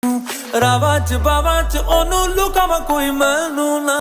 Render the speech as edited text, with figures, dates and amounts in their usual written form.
ਰਾਵਾਂ ਚ ਬਾਵਾਂ ਚ ਉਹਨੂੰ ਲੁਕਾਵਾਂ ਕੋਈ ਮੈਨੂੰ ਨਾ